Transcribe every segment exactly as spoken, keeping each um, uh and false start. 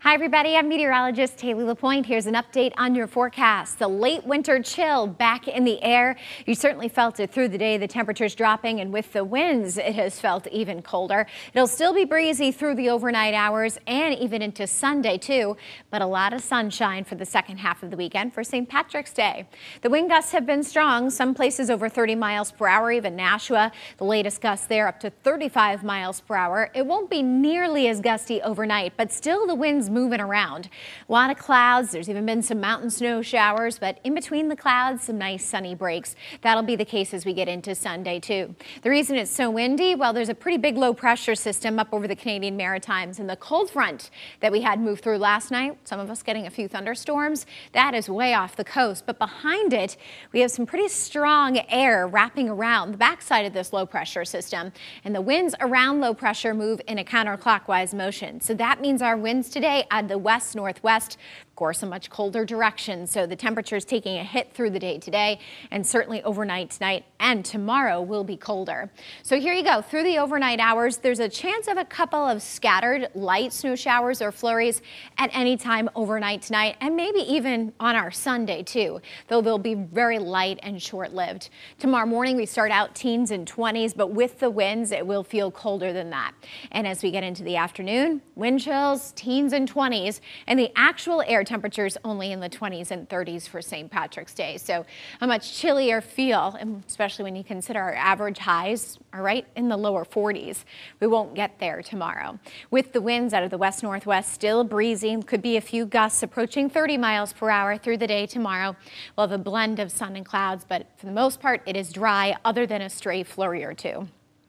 Hi everybody, I'm meteorologist Haley LaPointe. Here's an update on your forecast. The late winter chill back in the air. You certainly felt it through the day. The temperature's dropping, and with the winds, it has felt even colder. It'll still be breezy through the overnight hours and even into Sunday too, but a lot of sunshine for the second half of the weekend for Saint Patrick's Day. The wind gusts have been strong, some places over thirty miles per hour, even Nashua. The latest gusts there up to thirty-five miles per hour. It won't be nearly as gusty overnight, but still the winds moving around. A lot of clouds. There's even been some mountain snow showers, but in between the clouds, some nice sunny breaks. That'll be the case as we get into Sunday too. The reason it's so windy, well, there's a pretty big low pressure system up over the Canadian Maritimes, and the cold front that we had move through last night, some of us getting a few thunderstorms, that is way off the coast. But behind it, we have some pretty strong air wrapping around the backside of this low pressure system, and the winds around low pressure move in a counterclockwise motion. So that means our winds today at the west northwest, of course, a much colder direction. So the temperature is taking a hit through the day today, and certainly overnight tonight and tomorrow will be colder. So here you go. Through the overnight hours, there's a chance of a couple of scattered light snow showers or flurries at any time overnight tonight, and maybe even on our Sunday too, though they'll be very light and short-lived. Tomorrow morning we start out teens and twenties, but with the winds it will feel colder than that. And as we get into the afternoon, wind chills, teens and twenties, and the actual air temperatures only in the twenties and thirties for Saint Patrick's Day. So a much chillier feel, especially when you consider our average highs are right in the lower forties. We won't get there tomorrow. With the winds out of the west northwest still breezy, could be a few gusts approaching thirty miles per hour through the day tomorrow. We'll have a blend of sun and clouds, but for the most part it is dry other than a stray flurry or two.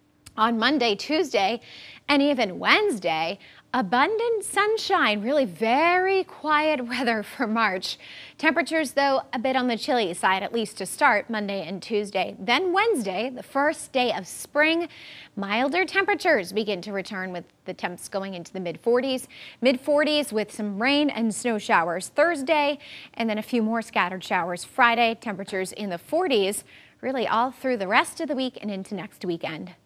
On Monday, Tuesday, and even Wednesday, abundant sunshine, really very quiet weather for March. Temperatures, though, a bit on the chilly side, at least to start Monday and Tuesday. Then Wednesday, the first day of spring, milder temperatures begin to return with the temps going into the mid forties. mid forties with some rain and snow showers Thursday, and then a few more scattered showers Friday. Temperatures in the forties, really all through the rest of the week and into next weekend.